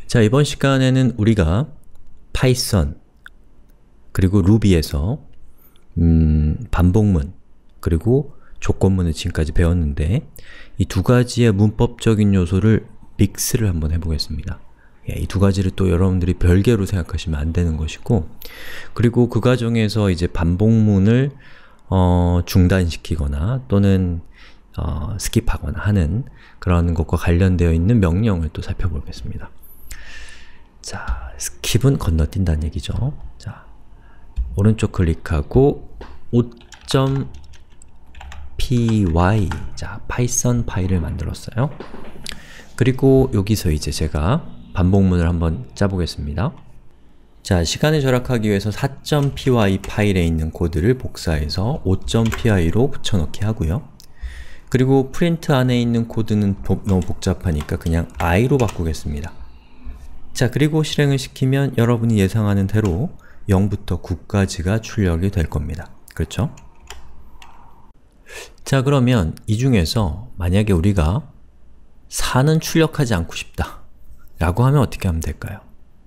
자, 이번 시간에는 우리가 파이썬 그리고 루비에서 반복문 그리고 조건문을 지금까지 배웠는데 이 두 가지의 문법적인 요소를 믹스를 한번 해보겠습니다. 이 두 가지를 또 여러분들이 별개로 생각하시면 안 되는 것이고, 그리고 그 과정에서 이제 반복문을 중단시키거나 또는 스킵하거나 하는 그런 것과 관련되어 있는 명령을 또 살펴보겠습니다. 자, 스킵은 건너뛴다는 얘기죠. 자, 오른쪽 클릭하고 5.py 자, 파이썬 파일을 만들었어요. 그리고 여기서 이제 제가 반복문을 한번 짜보겠습니다. 자, 시간을 절약하기 위해서 4.py 파일에 있는 코드를 복사해서 5.py로 붙여넣기 하고요. 그리고 프린트 안에 있는 코드는 너무 복잡하니까 그냥 i로 바꾸겠습니다. 자, 그리고 실행을 시키면 여러분이 예상하는 대로 0부터 9까지가 출력이 될 겁니다. 그렇죠? 자, 그러면 이 중에서 만약에 우리가 4는 출력하지 않고 싶다 라고 하면 어떻게 하면 될까요?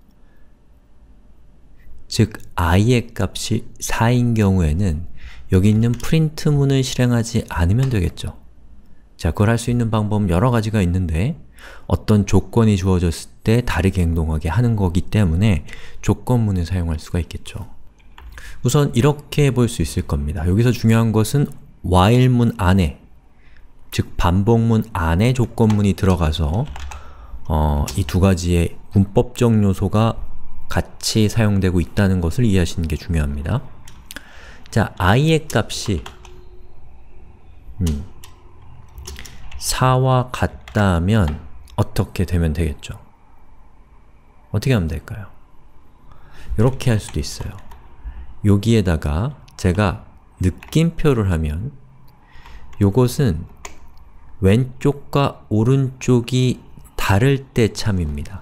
즉, i의 값이 4인 경우에는 여기 있는 프린트문을 실행하지 않으면 되겠죠. 자, 그걸 할 수 있는 방법은 여러 가지가 있는데 어떤 조건이 주어졌을 때 다르게 행동하게 하는 거기 때문에 조건문을 사용할 수가 있겠죠. 우선 이렇게 볼 수 있을 겁니다. 여기서 중요한 것은 while문 안에, 즉 반복문 안에 조건문이 들어가서 이 두 가지의 문법적 요소가 같이 사용되고 있다는 것을 이해하시는 게 중요합니다. 자, i의 값이 4와 같다면 어떻게 되면 되겠죠? 어떻게 하면 될까요? 이렇게 할 수도 있어요. 여기에다가 제가 느낌표를 하면 요것은 왼쪽과 오른쪽이 다를 때 참입니다.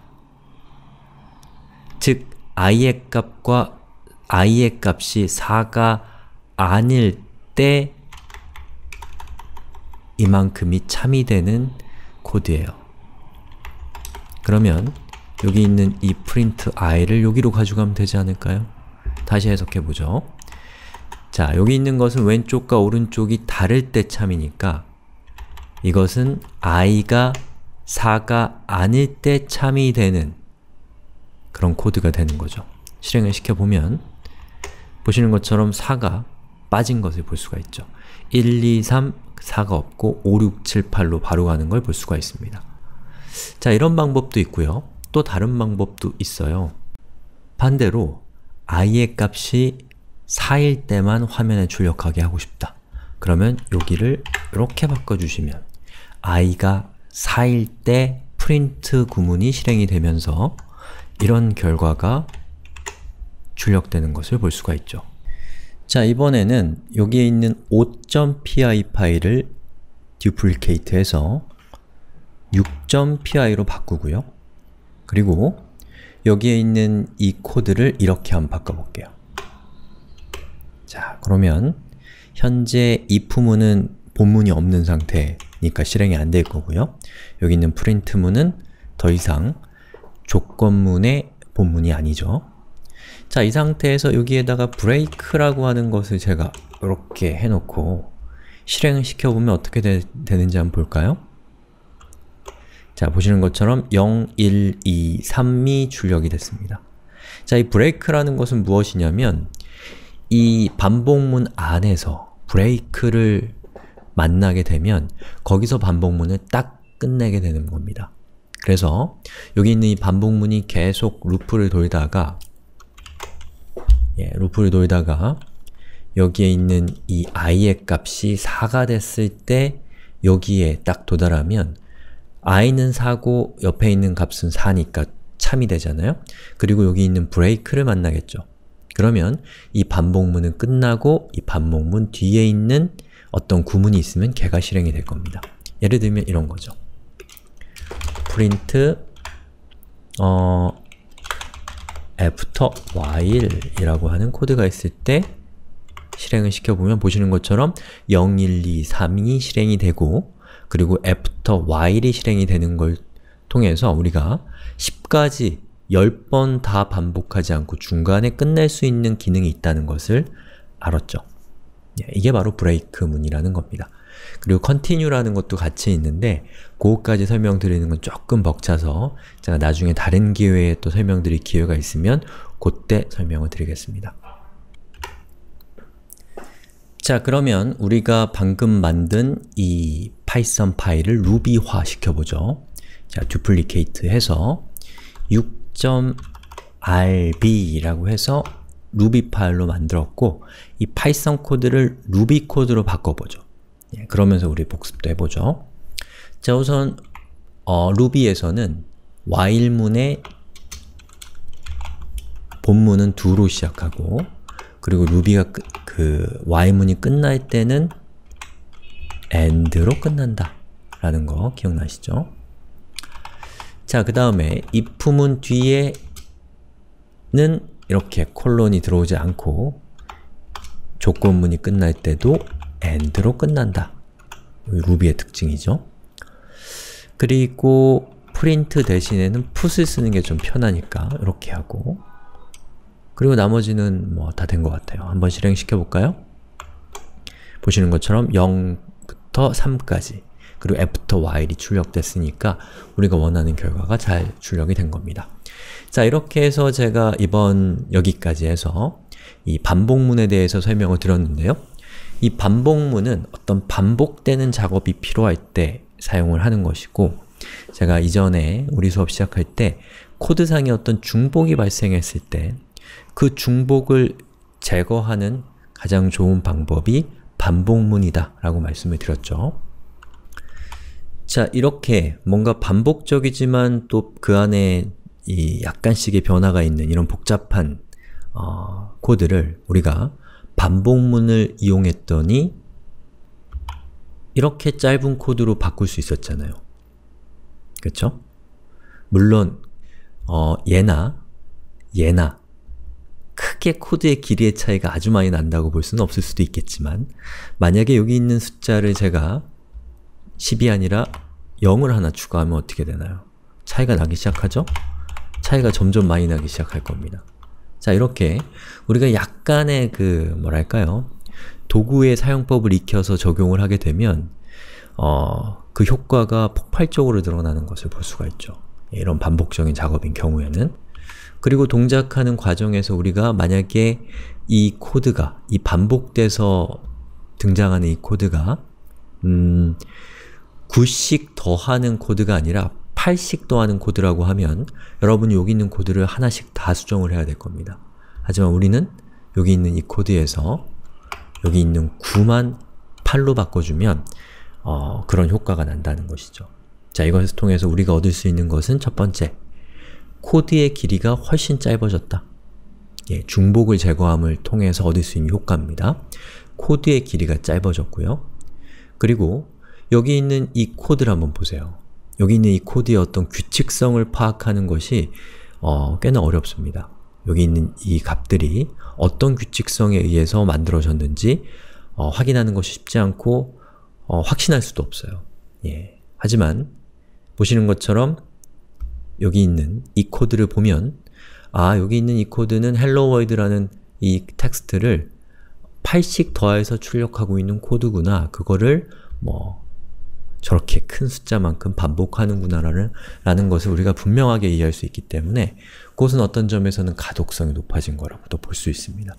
즉, i의 값이 4가 아닐 때 이만큼이 참이 되는 코드예요. 그러면 여기 있는 이 print i를 여기로 가져가면 되지 않을까요? 다시 해석해보죠. 자, 여기 있는 것은 왼쪽과 오른쪽이 다를 때 참이니까 이것은 i가 4가 아닐 때 참이 되는 그런 코드가 되는 거죠. 실행을 시켜보면 보시는 것처럼 4가 빠진 것을 볼 수가 있죠. 1, 2, 3, 4가 없고 5, 6, 7, 8로 바로 가는 걸 볼 수가 있습니다. 자, 이런 방법도 있고요. 또 다른 방법도 있어요. 반대로 i의 값이 4일 때만 화면에 출력하게 하고 싶다. 그러면 여기를 이렇게 바꿔주시면 i가 4일 때 프린트 구문이 실행이 되면서 이런 결과가 출력되는 것을 볼 수가 있죠. 자, 이번에는 여기에 있는 5.py 파일을 duplicate해서 6.py로 바꾸고요. 그리고 여기에 있는 이 코드를 이렇게 한번 바꿔볼게요. 자, 그러면 현재 if문은 본문이 없는 상태니까 실행이 안 될 거고요. 여기 있는 print문은 더 이상 조건문의 본문이 아니죠. 자, 이 상태에서 여기에다가 break라고 하는 것을 제가 이렇게 해놓고 실행을 시켜보면 어떻게 되는지 한번 볼까요? 자, 보시는 것처럼 0, 1, 2, 3이 출력이 됐습니다. 자, 이 break라는 것은 무엇이냐면 이 반복문 안에서 break를 만나게 되면 거기서 반복문을 딱 끝내게 되는 겁니다. 그래서 여기 있는 이 반복문이 계속 루프를 돌다가 여기에 있는 이 i의 값이 4가 됐을 때 여기에 딱 도달하면 i는 4고 옆에 있는 값은 4니까 참이 되잖아요? 그리고 여기 있는 break를 만나겠죠. 그러면 이 반복문은 끝나고 이 반복문 뒤에 있는 어떤 구문이 있으면 걔가 실행이 될 겁니다. 예를 들면 이런 거죠. print after while 이라고 하는 코드가 있을 때 실행을 시켜보면 보시는 것처럼 0, 1, 2, 3이 실행이 되고 그리고 after while이 실행이 되는 걸 통해서 우리가 10가지 10번 다 반복하지 않고 중간에 끝낼 수 있는 기능이 있다는 것을 알았죠. 이게 바로 브레이크 문이라는 겁니다. 그리고 continue라는 것도 같이 있는데 그것까지 설명드리는 건 조금 벅차서 제가 나중에 다른 기회에 또 설명드릴 기회가 있으면 그때 설명을 드리겠습니다. 자, 그러면 우리가 방금 만든 이 파이썬 파일을 루비화 시켜보죠. 자, duplicate 해서 6.rb라고 해서 루비 파일로 만들었고 이 파이썬 코드를 루비 코드로 바꿔보죠. 그러면서 우리 복습도 해보죠. 자, 우선 루비에서는 while문의 본문은 do로 시작하고 그리고 루비가 while문이 끝날 때는 and로 끝난다 라는 거 기억나시죠? 자, 그 다음에 if문 뒤에는 이렇게 콜론이 들어오지 않고 조건문이 끝날 때도 and로 끝난다. 루비의 특징이죠. 그리고 print 대신에는 put을 쓰는 게 좀 편하니까 이렇게 하고 그리고 나머지는 뭐 다 된 것 같아요. 한번 실행시켜 볼까요? 보시는 것처럼 0부터 3까지 그리고 f부터 while이 출력됐으니까 우리가 원하는 결과가 잘 출력이 된 겁니다. 자, 이렇게 해서 제가 이번 여기까지 해서 이 반복문에 대해서 설명을 드렸는데요. 이 반복문은 어떤 반복되는 작업이 필요할 때 사용을 하는 것이고 제가 이전에 우리 수업 시작할 때 코드상에 어떤 중복이 발생했을 때 그 중복을 제거하는 가장 좋은 방법이 반복문이다 라고 말씀을 드렸죠. 자, 이렇게 뭔가 반복적이지만 또 그 안에 이 약간씩의 변화가 있는 이런 복잡한 코드를 우리가 반복문을 이용했더니 이렇게 짧은 코드로 바꿀 수 있었잖아요. 그쵸? 물론 얘나 크게 코드의 길이의 차이가 아주 많이 난다고 볼 수는 없을 수도 있겠지만 만약에 여기 있는 숫자를 제가 10이 아니라 0을 하나 추가하면 어떻게 되나요? 차이가 나기 시작하죠? 차이가 점점 많이 나기 시작할 겁니다. 자, 이렇게 우리가 약간의 뭐랄까요? 도구의 사용법을 익혀서 적용을 하게 되면 그 효과가 폭발적으로 드러나는 것을 볼 수가 있죠. 이런 반복적인 작업인 경우에는. 그리고 동작하는 과정에서 우리가 만약에 이 코드가, 이 반복돼서 등장하는 이 코드가 9씩 더하는 코드가 아니라 8씩 더하는 코드라고 하면 여러분이 여기 있는 코드를 하나씩 다 수정을 해야 될 겁니다. 하지만 우리는 여기 있는 이 코드에서 여기 있는 9만 8로 바꿔주면 그런 효과가 난다는 것이죠. 자, 이것을 통해서 우리가 얻을 수 있는 것은 첫 번째, 코드의 길이가 훨씬 짧아졌다. 중복을 제거함을 통해서 얻을 수 있는 효과입니다. 코드의 길이가 짧아졌고요. 그리고 여기 있는 이 코드를 한번 보세요. 여기 있는 이 코드의 어떤 규칙성을 파악하는 것이 꽤나 어렵습니다. 여기 있는 이 값들이 어떤 규칙성에 의해서 만들어졌는지 확인하는 것이 쉽지 않고 확신할 수도 없어요. 하지만 보시는 것처럼 여기 있는 이 코드를 보면 여기 있는 이 코드는 hello world라는 이 텍스트를 8씩 더해서 출력하고 있는 코드구나. 그거를 저렇게 큰 숫자만큼 반복하는구나 라는 것을 우리가 분명하게 이해할 수 있기 때문에 그것은 어떤 점에서는 가독성이 높아진 거라고도 볼 수 있습니다.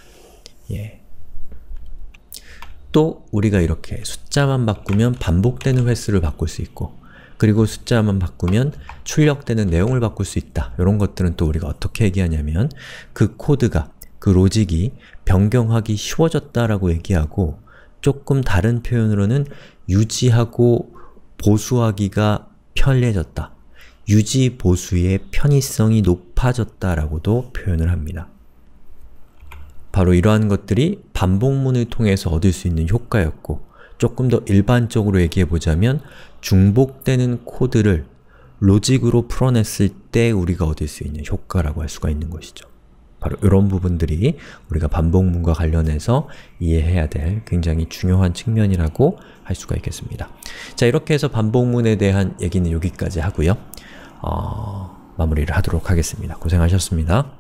또 우리가 이렇게 숫자만 바꾸면 반복되는 횟수를 바꿀 수 있고 그리고 숫자만 바꾸면 출력되는 내용을 바꿀 수 있다. 이런 것들은 또 우리가 어떻게 얘기하냐면 그 코드가, 그 로직이 변경하기 쉬워졌다라고 얘기하고 조금 다른 표현으로는 유지하고 보수하기가 편리해졌다. 유지, 보수의 편의성이 높아졌다라고도 표현을 합니다. 바로 이러한 것들이 반복문을 통해서 얻을 수 있는 효과였고 조금 더 일반적으로 얘기해보자면 중복되는 코드를 로직으로 풀어냈을 때 우리가 얻을 수 있는 효과라고 할 수가 있는 것이죠. 바로 이런 부분들이 우리가 반복문과 관련해서 이해해야 될 굉장히 중요한 측면이라고 할 수가 있겠습니다. 자, 이렇게 해서 반복문에 대한 얘기는 여기까지 하고요. 마무리를 하도록 하겠습니다. 고생하셨습니다.